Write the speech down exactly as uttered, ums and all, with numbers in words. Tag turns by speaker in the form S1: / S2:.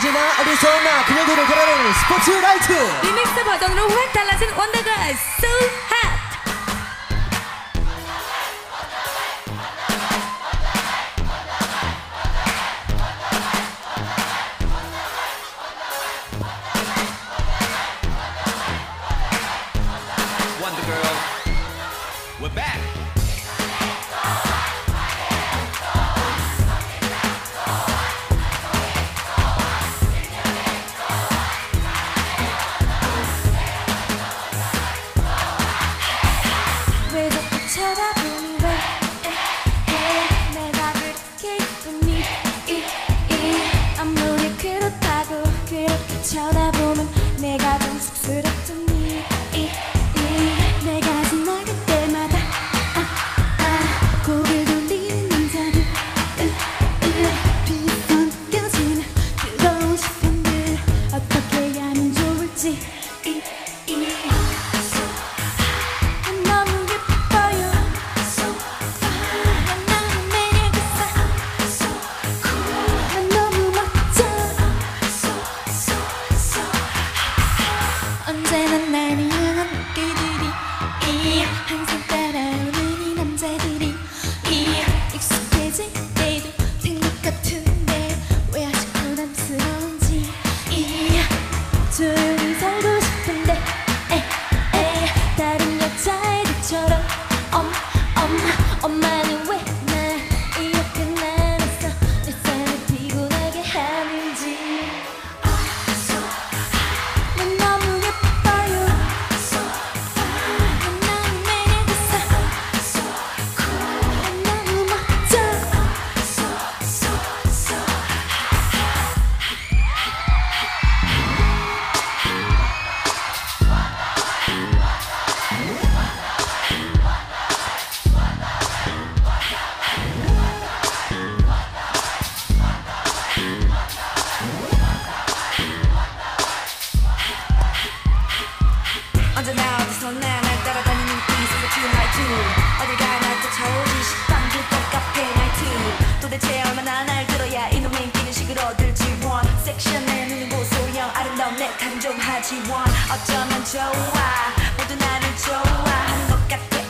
S1: 언제나 어디서 나 그녀들을 걸어내는 스포츠라이트
S2: 리믹스 버전으로 확 달라진 원더걸스 So Hot.
S3: Wonder Girl, we're back.
S2: 왜 자꾸 쳐다보니 왜 에, 내가 그렇게 예쁘니 이, 이, 아무리 그렇다고 그렇게 쳐다보면 내가 좀 쑥스럽더니 이, 이, 내가 지나갈 때마다 아, 아, 고개를 돌리는 남자들 으, 으, 뒤에서 느껴지는 뜨거운 시선들 어떻게 하면 좋을지 이, 이, 너무 예뻐요. 난 너무 매력있어. 난 너무 멋져. 언제나 날 향한 눈길들이 이, 항상 따라오는 이 남자들이 이, 익숙해질 때도 생각 같은데 왜 아직 부담스러운지 이, 조용히 살고 싶은데 에, 에, 다른 여자애들처럼 엄, 엄, 엄마는 왜 날 이렇게 나눠서 내 삶을 피곤하게 하는지 난 너무 예뻐요. 난 너무 매력있어. 난 너무 멋져. 언제나 어디서 나 날 따라다니는 이 스포츠라이트 어딜 가나 쫓아오지 식빵 불꽃 카페 나이트 도대체 얼마나 날 들어야 이놈의 인기는 식을 얻을지 원 섹션에 눈을 보소영 아름다운 내 탓은 좀 하지 원 어쩌면 좋아 모두 나를 좋아하는 것 같아